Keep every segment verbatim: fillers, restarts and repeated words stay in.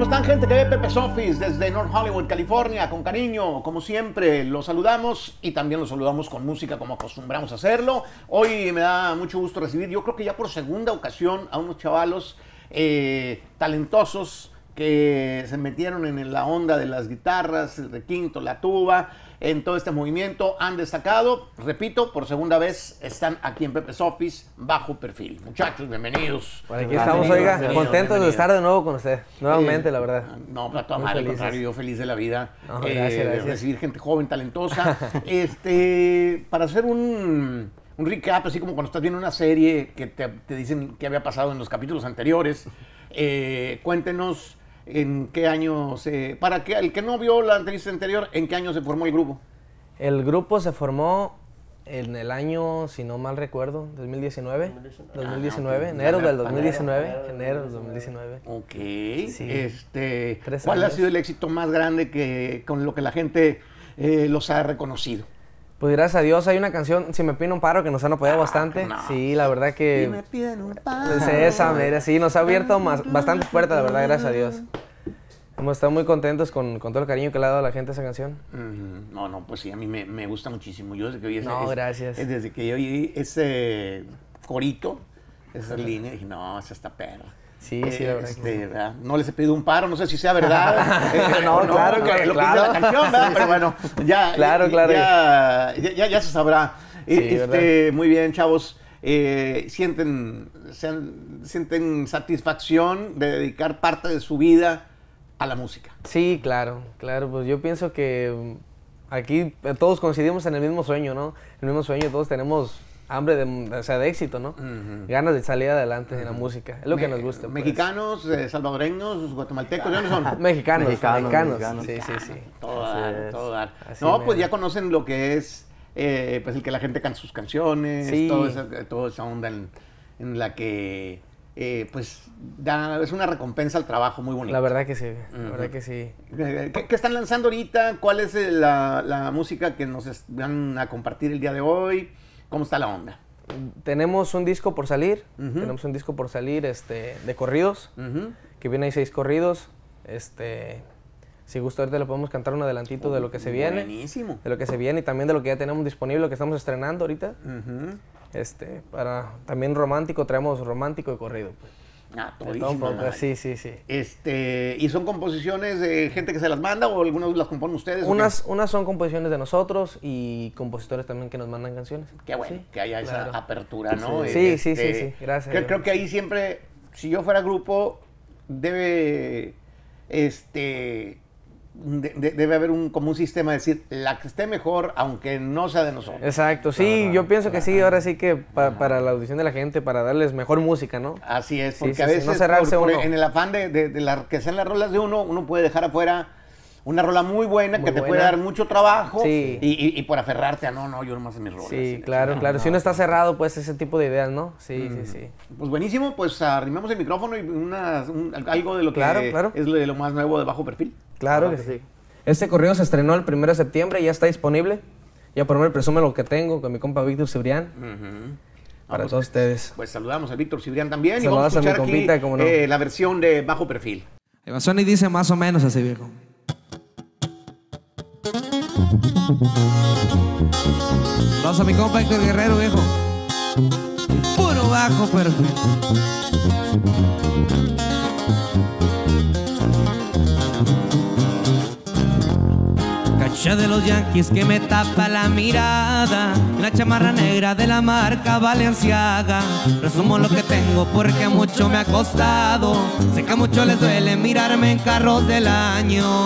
¿Cómo están, gente que ve Pepe's Office desde North Hollywood, California? Con cariño, como siempre, los saludamos y también los saludamos con música como acostumbramos a hacerlo. Hoy me da mucho gusto recibir, yo creo que ya por segunda ocasión, a unos chavalos eh, talentosos que se metieron en la onda de las guitarras, el requinto, la tuba, en todo este movimiento, han destacado, repito, por segunda vez están aquí en Pepe's Office, bajo perfil. Muchachos, bienvenidos. Por aquí estamos, oiga, contentos bienvenido. de estar de nuevo con usted, nuevamente, eh, la verdad. No, para toda madre, al contrario, yo feliz de la vida, no, eh, gracias, gracias. de recibir gente joven, talentosa. este, para hacer un, un recap, así como cuando estás viendo una serie que te, te dicen qué había pasado en los capítulos anteriores, eh, cuéntenos en qué año se... Para que el que no vio la entrevista anterior, ¿en qué año se formó el grupo? El grupo se formó en el año, si no mal recuerdo, dos mil diecinueve. dos mil diecinueve, ah, okay. enero del dos mil diecinueve. Enero del dos mil diecinueve. Ok. Sí. Este, Tres ¿Cuál años. ha sido el éxito más grande que con lo que la gente eh, los ha reconocido? Pues gracias a Dios hay una canción, Si me piden un paro, que nos han apoyado ah, bastante. No. Sí, la verdad que... Si me piden un paro. Es esa, mira, sí, nos ha abierto más, bastante puertas, la verdad, gracias a Dios. Hemos estado muy contentos con, con todo el cariño que le ha dado a la gente a esa canción. Mm, no, no, pues sí, a mí me, me gusta muchísimo. Yo desde que oí ese, no, es, gracias. Es, desde que yo oí ese corito, esa línea, dije, no, esa está perra. Sí, sí, la verdad. Este, que... ¿verdad? No les he pedido un paro, no sé si sea verdad. eh, no, no, claro, claro. Lo claro. que dice la canción, ¿verdad? Pero bueno, ya, claro, claro. ya, ya, ya, ya se sabrá. Sí, este, muy bien, chavos. Eh, sienten, sean, sienten satisfacción de dedicar parte de su vida a la música. Sí, claro, claro. Pues yo pienso que aquí todos coincidimos en el mismo sueño, ¿no? El mismo sueño, todos tenemos hambre de, o sea, de éxito, ¿no? Uh-huh. Ganas de salir adelante uh-huh. en la música. Es lo Me que nos gusta. Pues. ¿Mexicanos, eh, salvadoreños, guatemaltecos? ¿De dónde son? mexicanos, mexicanos, mexicanos. mexicanos. Sí, sí, sí. Todo dar, todo dar. Así no, me... pues ya conocen lo que es, eh, pues el que la gente canta sus canciones, sí. toda, esa, toda esa onda en, en la que, eh, pues, da, es una recompensa al trabajo muy bonita. La verdad que sí, la uh-huh. verdad que sí. ¿Qué, qué están lanzando ahorita? ¿Cuál es la, la música que nos van a compartir el día de hoy? ¿Cómo está la onda? Tenemos un disco por salir, uh-huh. tenemos un disco por salir este, de corridos, uh-huh. que viene ahí seis corridos, este, si gusta ahorita le podemos cantar un adelantito uh, de lo que se viene, buenísimo. de lo que se viene y también de lo que ya tenemos disponible, lo que estamos estrenando ahorita, uh-huh. este, para también romántico, traemos romántico y corrido. Pues. Ah, todísimo. Sí, sí, sí. Este, ¿y son composiciones de gente que se las manda o algunas las componen ustedes? Unas, unas son composiciones de nosotros y compositores también que nos mandan canciones. Qué bueno, sí, que haya claro. esa apertura, ¿no? Sí, este, sí, sí, sí, gracias. Creo, creo que ahí siempre, si yo fuera grupo, debe, este... De, de, debe haber un, como un sistema de decir, la que esté mejor, aunque no sea de nosotros. Exacto, sí, yo pienso que sí, ahora sí que pa, para la audición de la gente, para darles mejor música, ¿no? Así es, porque sí, a sí, veces sí, no cerrarse por, por, uno. en el afán de, de, de la, que sean las rolas de uno, uno puede dejar afuera una rola muy buena muy que te buena. puede dar mucho trabajo sí. y, y, y por aferrarte a no, no, yo nomás en mis rolas. Sí, claro, claro, si uno está cerrado, pues ese tipo de ideas, ¿no? Sí, mm. sí, sí. Pues buenísimo, pues arrimamos el micrófono y una, un, algo de lo que claro, claro. es de lo más nuevo de Bajo Perfil. Claro que sí. Este corrido se estrenó el primero de septiembre y ya está disponible. Ya por me presume lo que tengo con mi compa Víctor Cibrián. Uh-huh. Para pues, todos ustedes. Pues saludamos a Víctor Cibrián también. Saludos y vamos a escuchar a mi compita, aquí como no. eh, la versión de Bajo Perfil. El Sony dice más o menos así, viejo. Vamos a mi compa Héctor Guerrero, viejo. Puro Bajo Perfil. Cacha de los Yankees que me tapa la mirada, la chamarra negra de la marca Balenciaga. Resumo lo que tengo porque mucho me ha costado. Sé que a muchos les duele mirarme en carros del año.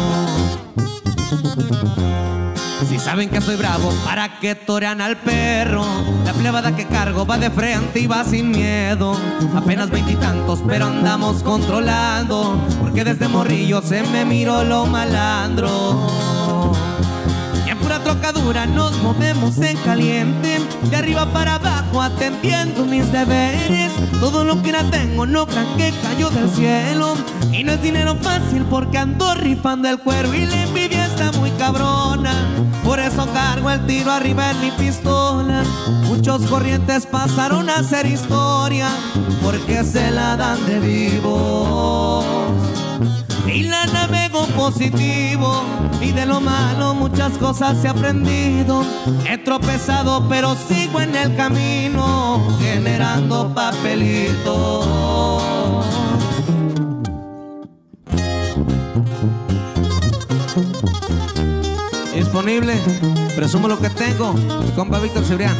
Si saben que soy bravo, ¿para qué torean al perro? La plebada que cargo va de frente y va sin miedo. Apenas veintitantos, pero andamos controlando, porque desde morrillo se me miró lo malandro. Y en pura trocadura nos movemos en caliente, de arriba para abajo atendiendo mis deberes. Todo lo que era tengo no crean que cayó del cielo, y no es dinero fácil porque ando rifando el cuero y la envidia está muy cabrona. Por eso cargo el tiro arriba en mi pistola. Muchos corrientes pasaron a ser historia porque se la dan de vivos. y la navego positivo, y de lo malo muchas cosas he aprendido. He tropezado pero sigo en el camino, generando papelitos. Disponible, presumo lo que tengo, mi compa Víctor Cibrián.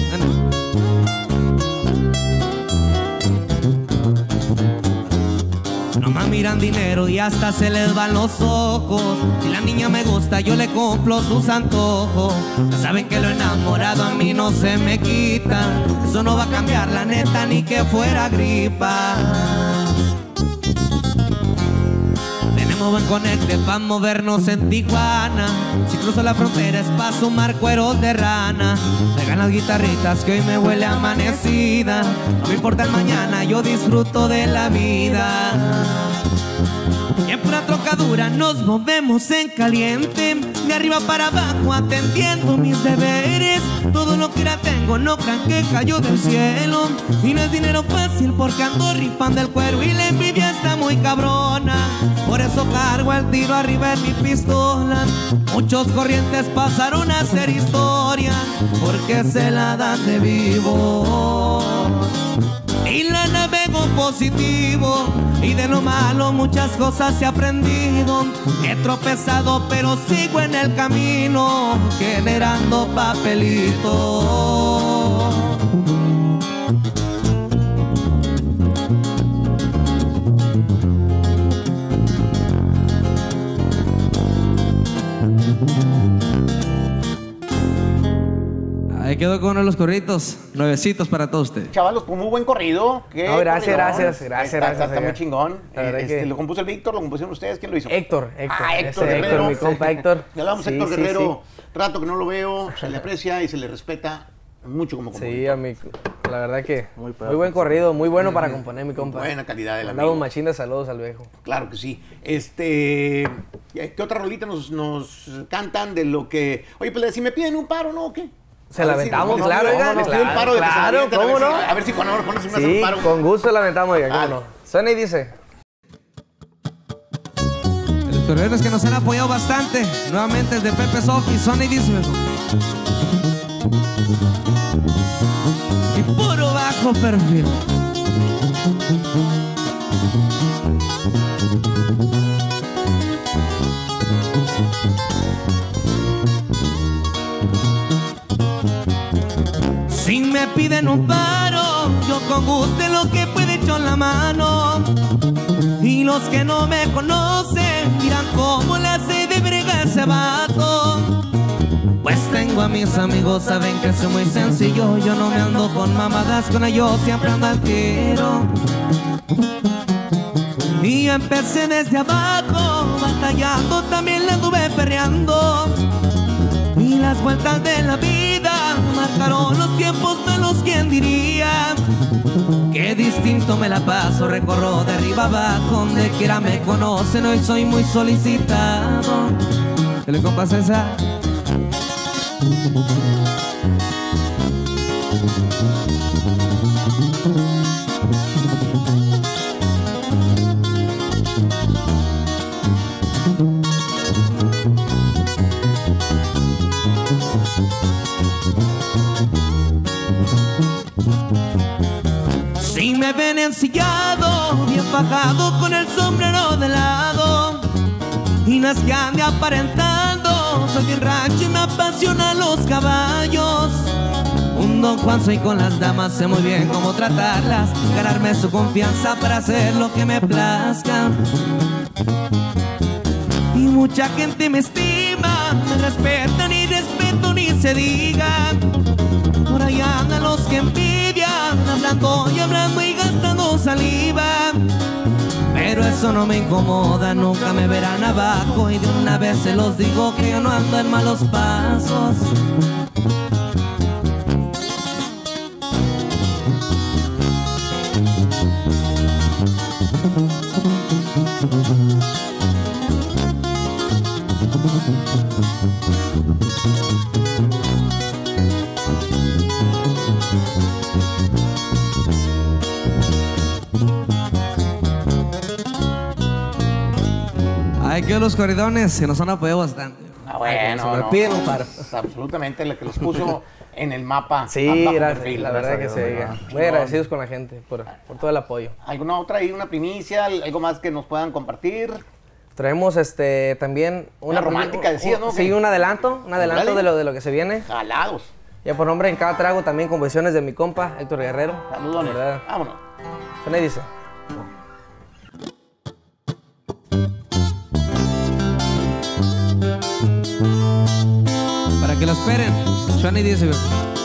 Nomás miran dinero y hasta se les van los ojos. Si la niña me gusta, yo le cumplo sus antojos. Ya saben que lo enamorado a mí no se me quita. Eso no va a cambiar, la neta, ni que fuera gripa. Tenemos buen conecte pa' movernos en Tijuana. Si cruzo la frontera es pa' sumar cueros de rana. Traigan las guitarritas que hoy me huele a amanecida. No me importa el mañana, yo disfruto de la vida. Y en pura trocadura nos movemos en caliente, de arriba para abajo atendiendo mis deberes. Todo lo que ya tengo no crean que cayó del cielo, y no es dinero fácil porque ando rifando el cuero y la envidia está muy cabrona. Por eso cargo el tiro arriba en mi pistola. Muchos corrientes pasaron a ser historia porque se la dan de vivo. Y la navego positivo, y de lo malo muchas cosas he aprendido. He tropezado pero sigo en el camino, generando papelitos. Ahí quedó con uno de los corritos, nuevecitos para todos ustedes. Chavalos, con muy buen corrido. ¿Qué No, gracias, corridón? gracias, gracias, Está, gracias, está, está muy chingón. La verdad Este, que- ¿Lo compuso el Víctor? ¿Lo compusieron ustedes? ¿Quién lo hizo? Héctor, Héctor. Ah, Héctor ese Guerrero. Héctor, mi compa Héctor. Le hablamos a Sí, Héctor sí, Guerrero. Rato que no lo veo, se le aprecia y se le respeta mucho como Sí, compositor. sí, a mi, la verdad que Muy muy, padre. buen corrido, muy bueno para componer, mi compa. Buena calidad del Mandamos amigo. machín de saludos al viejo. Claro que sí. Este, ¿qué otra rolita nos, nos cantan de lo que... Oye, pues si me piden un paro, ¿no? ¿O qué? Se A la ver si- aventamos, no, claro, no, oigan, les pido un claro, paro de que se la claro, avienten, a ver ¿cómo si- no? A ver si Juan Álvaro se me hace Sí, un paro. con gusto la aventamos, oiga, cómo Dale. no. Suena y dice. Los corredores que nos han apoyado bastante, nuevamente es de Pepe Sofi, Sony dice. Y puro bajo perfil. Si me piden un paro, yo con gusto lo que puede echar la mano. Y los que no me conocen dirán cómo la hace de brega ese vato. Pues tengo a mis amigos, saben que soy muy sencillo. Yo no me ando con mamadas, con ellos siempre ando al tiro. Y empecé desde abajo, batallando, también la anduve perreando. Y las vueltas de la vida marcaron los tiempos malos, ¿quién diría? Qué distinto me la paso, recorro de arriba abajo, donde quiera me conocen, hoy soy muy solicitado. ¿Qué le compa César? Si me ven ensillado, bien fajado con el sombrero de lado, y no es que ande aparentando, soy bien rancho y me apasionan los caballos. Un don Juan soy con las damas, sé muy bien cómo tratarlas, ganarme su confianza para hacer lo que me plazca. Y mucha gente me estima, me respetan y respeto ni se diga. Por ahí andan los que envidian, hablando y hablando y gastando saliva. Pero eso no me incomoda, nunca me verán abajo, y de una vez se los digo que yo no ando en malos pasos. Hay que los corridones que nos han apoyado bastante. Ah, bueno, Se me no. piden un paro. Absolutamente, lo que los puso en el mapa. Sí, mapa gracias, perfil, la gracias verdad a que Dios, sí. ¿no? Muy Chingón. agradecidos con la gente por, por todo el apoyo. ¿Alguna otra ahí, una primicia, algo más que nos puedan compartir? Traemos este también Una romántica, decías, ¿no? Sí, ¿Qué? un adelanto, un adelanto de lo, de lo que se viene. Jalados. Ya por nombre en cada trago también composiciones de mi compa, Héctor Guerrero. Saludones. La verdad. Vámonos. Suena y dice. Para que lo esperen. Suena y dice, güey.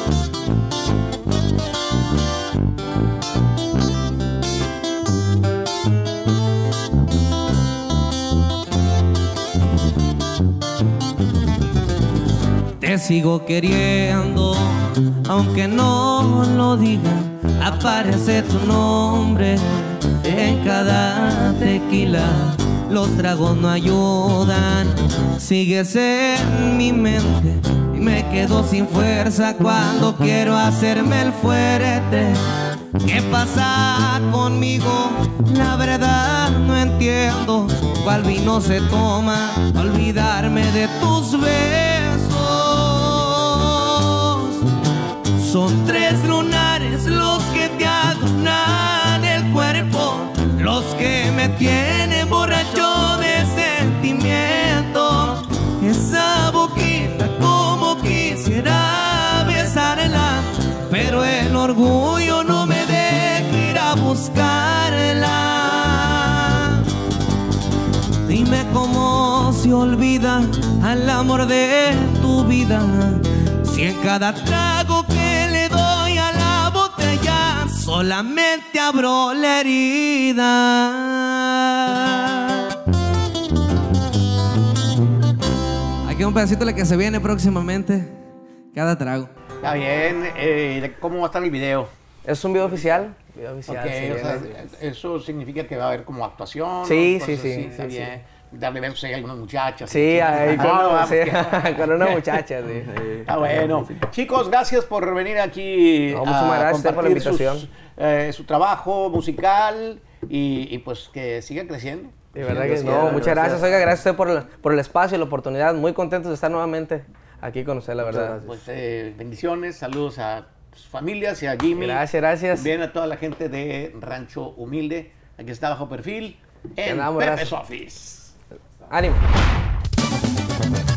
Te sigo queriendo, aunque no lo diga. Aparece tu nombre en cada tequila. Los tragos no ayudan, sigues en mi mente y me quedo sin fuerza cuando quiero hacerme el fuerte. ¿Qué pasa conmigo? La verdad no entiendo. ¿Cuál vino se toma pa' olvidarme de tus besos? Son tres lunares los que te adornan el cuerpo, los que me tienen borracho de sentimiento. Esa boquita como quisiera besarla, pero el orgullo no me deja ir a buscarla. Dime cómo se olvida al amor de tu vida, si en cada trago que le doy a la botella solamente abro la herida. Aquí un pedacito de la que se viene próximamente, cada trago. Está bien. Eh, ¿Cómo va a estar el video? Es un video oficial. Video oficial. Ok, se o sea, viene. eso significa que va a haber como actuación. Sí, ¿no? sí, Cosas sí, así, sí, está sí. bien. Darle besos ahí a algunas muchachas. Sí, ahí con, No, una- vamos, sí, que- con una muchacha, sí. Está bueno. Chicos, gracias por venir aquí No, muchísimas gracias por la compartir invitación. sus, eh, su trabajo musical y, y pues que siga creciendo. De verdad que Dios no, quiera. muchas gracias. Oiga, gracias a usted por, el- por el espacio y la oportunidad. Muy contentos de estar nuevamente aquí con usted, la verdad. Pues eh, bendiciones, saludos a sus familias y a Jimmy. Gracias, gracias. Bien a toda la gente de Rancho Humilde. Aquí está Bajo Perfil en Andamos, Pepe's gracias. Office. Ánimo.